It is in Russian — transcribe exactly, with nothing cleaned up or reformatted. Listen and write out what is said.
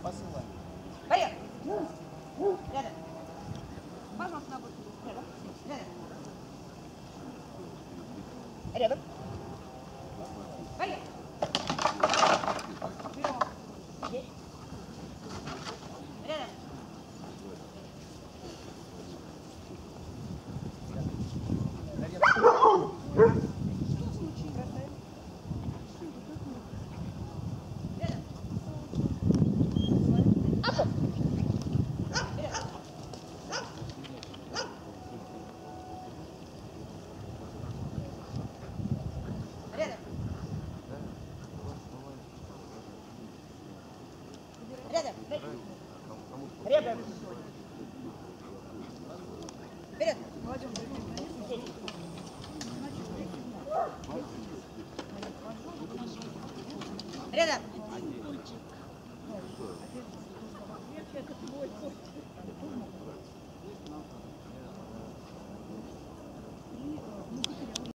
посылаем. Порядок. Рядом. Пожалуйста, на бок. Рядом. Рядом. Рядом. Порядок. Вперед. Есть. Рядом. Рядом. Рядом. Вперед. Рядом.